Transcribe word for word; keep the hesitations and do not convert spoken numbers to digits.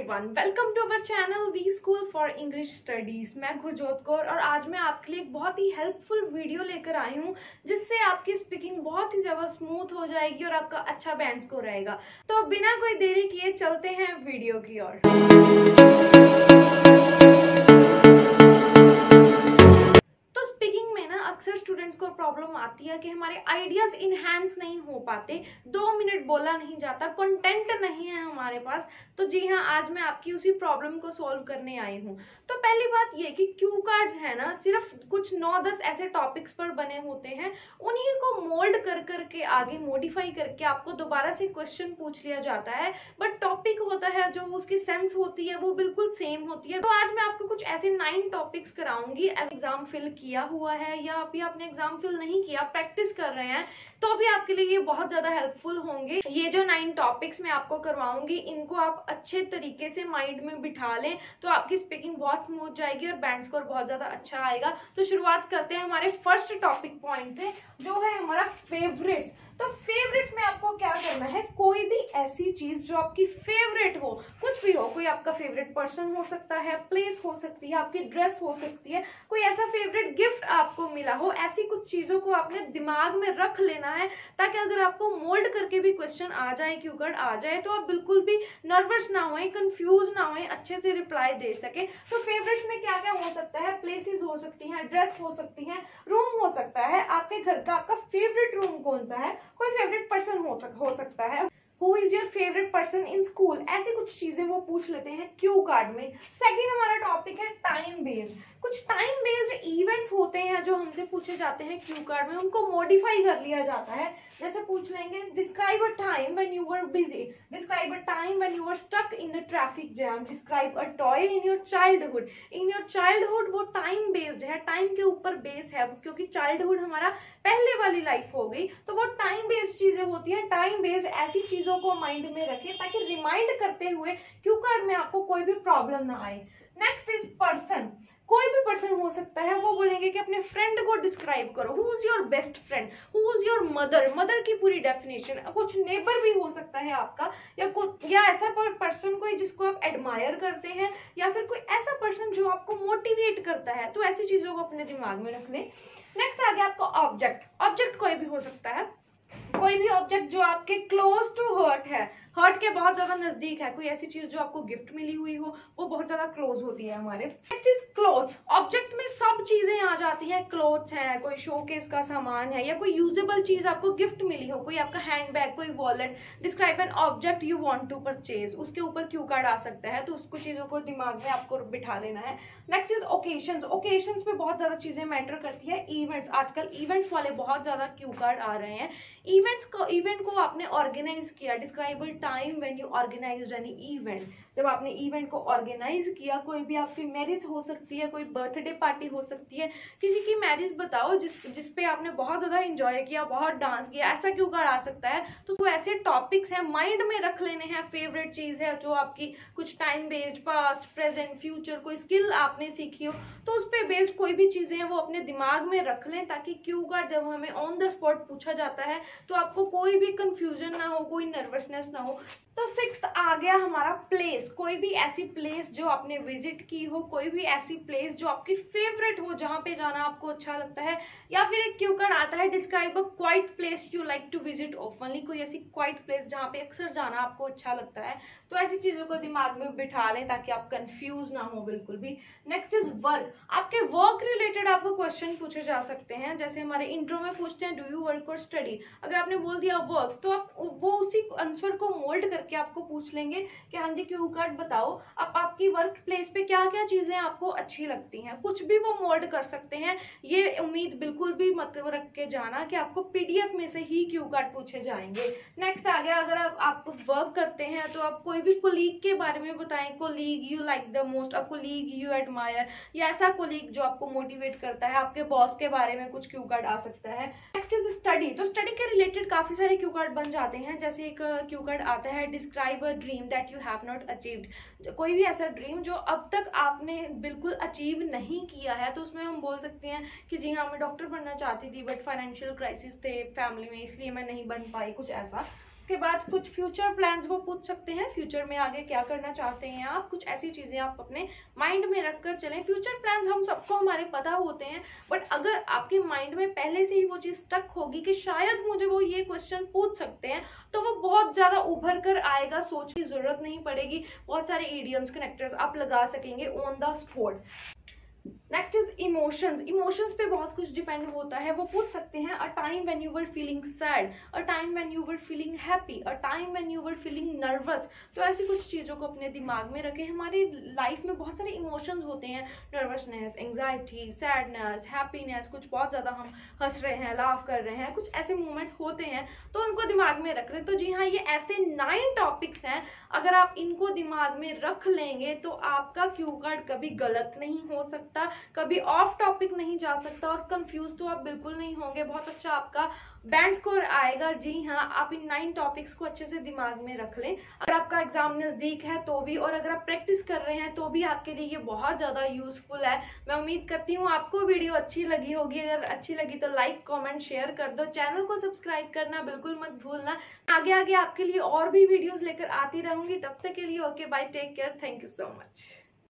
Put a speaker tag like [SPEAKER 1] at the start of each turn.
[SPEAKER 1] Everyone, welcome to our channel we school for English studies. मैं गुरजोत कौर और आज मैं आपके लिए एक बहुत ही हेल्पफुल वीडियो लेकर आई हूँ जिससे आपकी स्पीकिंग बहुत ही ज्यादा स्मूथ हो जाएगी और आपका अच्छा बैंड स्कोर रहेगा। तो बिना कोई देरी किए चलते हैं वीडियो की ओर। अक्सर स्टूडेंट्स को प्रॉब्लम आती है कि हमारे आइडियाज इनहैंस नहीं हो पाते, दो मिनट बोला नहीं जाता, कंटेंट नहीं है हमारे पास। तो जी हाँ, आज मैं आपकी उसी प्रॉब्लम को सॉल्व करने आई हूँ। तो पहली बात ये कि क्यू कार्ड्स है ना, सिर्फ कुछ नौ दस ऐसे टॉपिक्स पर बने होते हैं, उन्हीं को मोल्ड कर करके आगे मॉडिफाई करके आपको दोबारा से क्वेश्चन पूछ लिया जाता है। बट टॉपिक होता है जो उसकी सेंस होती है वो बिल्कुल सेम होती है। तो आज मैं आपको कुछ ऐसे नाइन टॉपिक्स कराऊंगी। एग्जाम फिल किया हुआ है या अभी आपने एग्जाम फिल नहीं किया, प्रैक्टिस कर रहे हैं, तो भी आपके लिए ये बहुत ज्यादा हेल्पफुल होंगे। ये जो नाइन टॉपिक्स मैं आपको करवाऊंगी, इनको आप अच्छे तरीके से माइंड में बिठा लें तो आपकी स्पीकिंग बहुत स्मूथ जाएगी और बैंड स्कोर बहुत ज्यादा अच्छा आएगा। तो शुरुआत करते हैं हमारे फर्स्ट टॉपिक पॉइंट से, जो है हमारा फेवरेट्स। तो फेवरेट्स में आपको क्या करना है, कोई भी ऐसी चीज जो आपकी फेवरेट हो, कुछ भी हो, कोई आपका फेवरेट पर्सन हो सकता है, प्लेस हो सकती है, आपकी ड्रेस हो सकती है, कोई ऐसा फेवरेट गिफ्ट आपको मिला हो, ऐसी कुछ चीजों को आपने दिमाग में रख लेना है ताकि अगर आपको मोल्ड करके भी क्वेश्चन आ जाए, क्यू कार्ड आ जाए, तो आप बिल्कुल भी नर्वस ना होए, कंफ्यूज ना होए, अच्छे से रिप्लाई दे सके। तो फेवरेट्स में क्या क्या हो सकता है, प्लेसेस हो सकती हैं, ड्रेस हो सकती हैं, रूम हो सकता है, आपके घर का आपका फेवरेट रूम कौन सा है, कोई फेवरेट पर्सन हो, सक, हो सकता है, who is your favourite person in school, ऐसी कुछ चीजें वो पूछ लेते हैं क्यू कार्ड में। सेकंड हमारा टॉपिक है टाइम बेस्ड। कुछ टाइम बेस्ड इवेंट्स होते हैं जो हमसे पूछे जाते हैं क्यू कार्ड में, उनको मॉडिफाई कर लिया जाता है। जैसे पूछ लेंगे, describe a time when you were busy, describe a time when you were stuck in the traffic jam, describe a toy in your childhood. In your childhood वो टाइम बेस्ड है, टाइम के ऊपर बेस है, क्योंकि childhood हमारा पहले वाली life हो गई, तो वो टाइम बेस्ड चीजें होती है। टाइम बेस्ड ऐसी चीजों को माइंड में रखें ताकि रिमाइंड करते हुए क्यू कार्ड में आपको कोई भी प्रॉब्लम ना आए। Next is person. कोई भी पर्सन हो सकता है, वो बोलेंगे कि अपने फ्रेंड को डिस्क्राइब करो, who is your best friend, who is your mother, mother की पूरी डेफिनेशन। कुछ नेबर भी हो सकता है आपका, या कोई या ऐसा पर्सन कोई जिसको आप एडमायर करते हैं, या फिर कोई ऐसा पर्सन जो आपको मोटिवेट करता है। तो ऐसी चीजों को अपने दिमाग में रख लें। नेक्स्ट आ गया आपका ऑब्जेक्ट। ऑब्जेक्ट कोई भी हो सकता है, कोई भी ऑब्जेक्ट जो आपके क्लोज टू हर्ट है, हर्ट के बहुत ज्यादा नजदीक है, कोई ऐसी चीज जो आपको गिफ्ट मिली हुई हो, वो बहुत ज्यादा क्लोज होती है हमारे। Next is cloth. ऑब्जेक्ट में सब चीजें आ जाती हैं, क्लोथ्स है, कोई शोकेस का सामान है, या कोई यूजेबल चीज आपको गिफ्ट मिली हो, कोई आपका हैंडबैग, कोई wallet. Describe an object you want to purchase, उसके ऊपर क्यू कार्ड आ सकता है, तो उसको चीजों को दिमाग में आपको बिठा लेना है। Next is occasions. ओकेशंस पे बहुत ज्यादा चीजें मैटर करती है। इवेंट्स, आजकल इवेंट्स वाले बहुत ज्यादा क्यू कार्ड आ रहे हैं। इवेंट्स को इवेंट को आपने ऑर्गेनाइज किया, describe time when you organised any event. जब आपने इवेंट को ऑर्गेनाइज किया, कोई भी आपकी मैरिज हो सकती है, कोई बर्थडे पार्टी हो सकती है, किसी की मैरिज बताओ जिस जिसपे आपने बहुत ज्यादा एंजॉय किया, बहुत डांस किया, ऐसा क्यू कार्ड आ सकता है। तो, तो ऐसे टॉपिक्स हैं, माइंड में रख लेने हैं। फेवरेट चीज है जो आपकी, कुछ time based, past, present, future, कोई स्किल आपने सीखी हो, तो उस पे बेस्ड कोई भी चीजें हैं वो अपने दिमाग में रख लें ताकि क्यू कार्ड जब हमें ऑन द स्पॉट पूछा जाता है तो आपको कोई भी कंफ्यूजन ना हो, कोई नर्वसनेस ना हो। तो सिक्स्थ आ गया हमारा प्लेस। कोई भी ऐसी प्लेस जो आपने विजिट की हो, कोई भी ऐसी प्लेस जो आपकी फेवरेट हो, जहां पे जाना आपको अच्छा लगता है। या फिर एक क्यू कार्ड आता है, describe a quiet place you like to visit oftenly. कोई ऐसी क्वाइट प्लेस जहां पे अक्सर जाना आपको अच्छा लगता है। तो ऐसी चीजों को दिमाग में बिठा लें ताकि आप कंफ्यूज ना हो बिल्कुल भी। Next is work. आपके वर्क रिलेटेड आपको क्वेश्चन पूछे जा सकते हैं, जैसे हमारे इंट्रो में पूछते हैं, डू यू वर्क और स्टडी। अगर आपने बोल दिया वर्क, तो आप वो उसी आंसर को मोल्ड करके आपको पूछ लेंगे कि हाँ जी क्यू कार्ड बताओ, आप आपकी वर्क प्लेस पे क्या क्या चीजें आपको अच्छी लगती हैं। कुछ भी वो मोल्ड कर सकते हैं। ये उम्मीद बिल्कुल भी मत रख के जाना कि आपको पीडीएफ में से ही क्यू कार्ड पूछे जाएंगे। नेक्स्ट आ गया, अगर आप, आप वर्क करते हैं तो आप कोई भी कोलीग के बारे में बताएं, colleague you like the most, a colleague you admire, या ऐसा कोलीग जो आपको मोटिवेट करता है। आपके बॉस के बारे में कुछ क्यू कार्ड आ सकता है। Next is study. तो स्टडी के रिलेटेड काफी सारे क्यू कार्ड बन जाते हैं। जैसे एक क्यू कार्ड आता है, describe a dream that you have not achieved. कोई भी ऐसा ड्रीम जो अब तक आपने बिल्कुल अचीव नहीं किया है, तो उसमें हम बोल सकते हैं कि जी हाँ, मैं डॉक्टर बनना चाहती थी बट फाइनेंशियल क्राइसिस थे फैमिली में, इसलिए मैं नहीं बन पाई, कुछ ऐसा। उसके बाद कुछ फ्यूचर प्लान्स वो पूछ सकते हैं, फ्यूचर में आगे क्या करना चाहते हैं आप, कुछ ऐसी चीजें आप अपने माइंड में रखकर चलें। फ्यूचर प्लान्स हम सबको हमारे पता होते हैं, बट अगर आपके माइंड में पहले से ही वो चीज स्टक होगी कि शायद मुझे वो ये क्वेश्चन पूछ सकते हैं, तो वो बहुत ज्यादा उभर कर आएगा, सोच की जरूरत नहीं पड़ेगी, बहुत सारे इडियम्स कनेक्टर्स आप लगा सकेंगे on the spot. Next is emotions. Emotions पे बहुत कुछ डिपेंड होता है, वो पूछ सकते हैं a time when you were feeling sad, a time when you were feeling happy, a time when you were feeling nervous. तो ऐसी कुछ चीज़ों को अपने दिमाग में रखें। हमारी लाइफ में बहुत सारे इमोशंस होते हैं, नर्वसनेस, एंग्जाइटी, सैडनेस, हैप्पीनेस, कुछ बहुत ज़्यादा हम हंस रहे हैं, लाफ कर रहे हैं, कुछ ऐसे मोमेंट्स होते हैं, तो उनको दिमाग में रख लें। तो जी हाँ, ये ऐसे नाइन टॉपिक्स हैं, अगर आप इनको दिमाग में रख लेंगे तो आपका क्यू कार्ड कभी गलत नहीं हो सकता, कभी ऑफ टॉपिक नहीं जा सकता, और कंफ्यूज तो आप बिल्कुल नहीं होंगे, बहुत अच्छा आपका बैंड स्कोर आएगा। जी हाँ, आप इन नाइन टॉपिक्स को अच्छे से दिमाग में रख लें। अगर आपका एग्जाम नजदीक है तो भी, और अगर आप प्रैक्टिस कर रहे हैं तो भी आपके लिए ये बहुत ज्यादा यूजफुल है। मैं उम्मीद करती हूँ आपको वीडियो अच्छी लगी होगी। अगर अच्छी लगी तो लाइक, कमेंट, शेयर कर दो। चैनल को सब्सक्राइब करना बिल्कुल मत भूलना। आगे आगे आपके लिए और भी वीडियोस लेकर आती रहूंगी। तब तक के लिए okay bye, take care, thank you so much.